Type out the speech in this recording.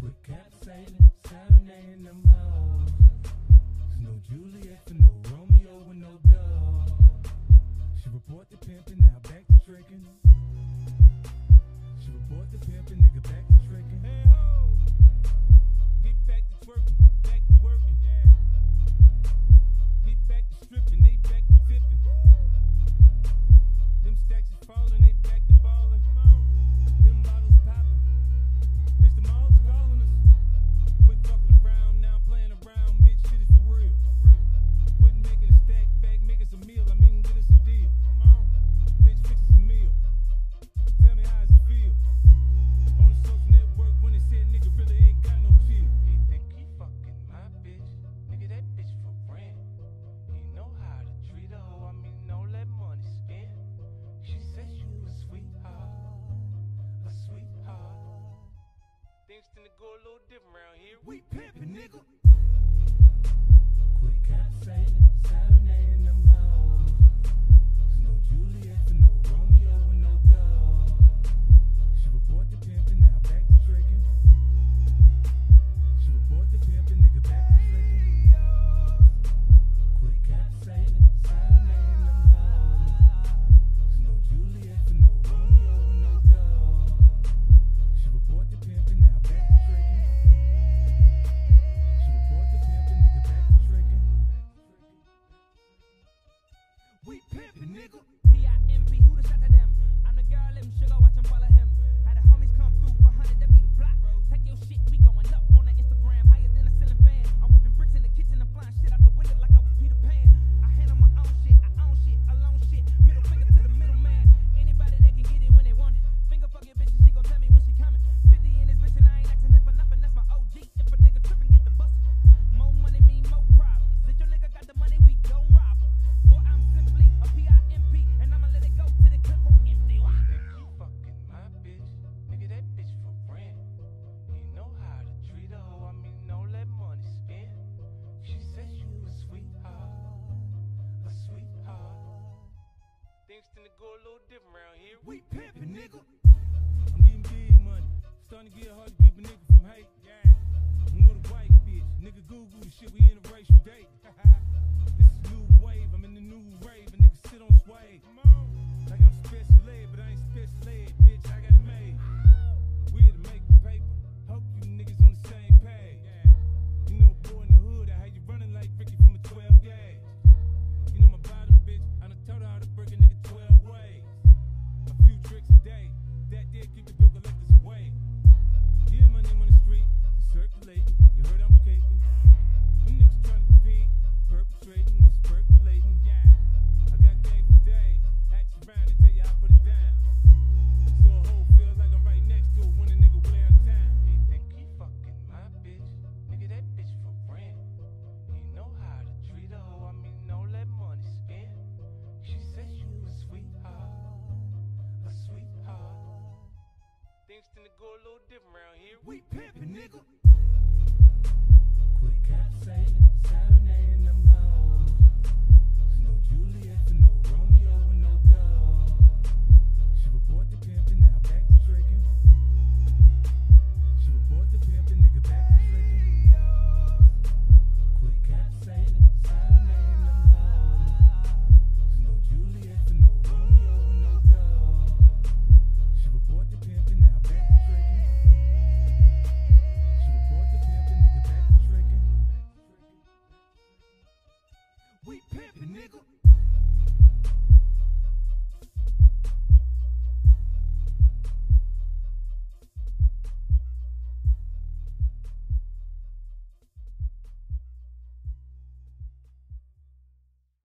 Quit capsizing, serenading them hoes. There's no Juliet for no Romeo with no dog. She report the pimpin', now back to trickin'. She report the pimpin', nigga back to trickin'. Hey ho, get back to twerking, back to working. Yeah. Get back to stripping, they back to tipping. Them stacks is falling, they back to ballin'. Them bottles poppin', bitch the mall's calling us. Quit fucking around, now I'm playing around, bitch shit is for real. Quit making a stack back, make us a meal, I mean get us a deal. Bitch fix us a meal, tell me how it feel. On the social network when they said nigga really ain't got no chill. He think he fucking my bitch, nigga that bitch for rent. He know how to treat a hoe, I mean don't let money spend. She said you a sweetheart, a sweetheart. Things tend to go a little different around here. We pimpin', nigga. Quit capsizing, serenading them hoes. There's no Juliet for no Romeo with no dog. She report the pimpin', now back to trickin'. She report the pimpin', nigga back to trickin'. Quit capsizing, serenading them hoes. There's no Juliet for no Romeo with no dog. She report the pimpin', now back to trickin'. She report the pimpin', nigga back to trickin'. We pimpin', nigga. P.I.M.P. who the shot to them? I'm the girl, him sugar, watch him follow him. Had the homies come through for 100, that be the block. Take your shit, we going up on the Instagram, higher than a ceiling fan. I'm whipping bricks in the kitchen and flying shit out the window like I was Peter Pan. I handle my own shit, I own shit, alone shit. Middle finger to the middleman. Anybody that can get it when they want it. Finger fuck your bitch and she gon' tell me when she coming. 50 in this bitch and I ain't asking it for nothing, that's my OG. If a nigga trippin', get the bustin'. More money mean more problems. If your nigga got the money, we gon' rob him. Boy, I'm simply a P.I.M.P. and I'ma let it go till the clip on empty. Think he fucking my bitch, nigga that bitch for rent. He know how to treat a hoe, I mean don't let money spend. She said you a sweetheart, a sweetheart. Things tend to go a little different around here. We pimpin', nigga. I'm getting big money, starting to get hard to keep a nigga from hate. Yeah, I'm with a white bitch, nigga Google the shit, we in a racial date. This is new wave, I'm in the new rave, and niggas sit on sway. Like I'm special ed, but I ain't special ed, bitch, I got it made. We here to make the paper, hope you niggas on the same page. You know boy in the hood, I had you running like Ricky from a 12 gauge. You know my bottom bitch, I done told her how to break a nigga 12 ways. A few tricks a day, that did keep the bill collectors away. Yeah, my name on the street, it's circulating, you heard I'm caking. Them niggas trying to compete, perpetrating, was percolating, yeah. I got game for days, ask around and tell you I put it down. So a hoe feel like I'm right next to it when a nigga way out of town. He think he fucking my bitch, nigga that bitch for rent. He know how to treat a hoe, I mean don't let money spend. She said you a sweetheart, a sweetheart. Things tend to go a little different around here. We pimpin', nigga.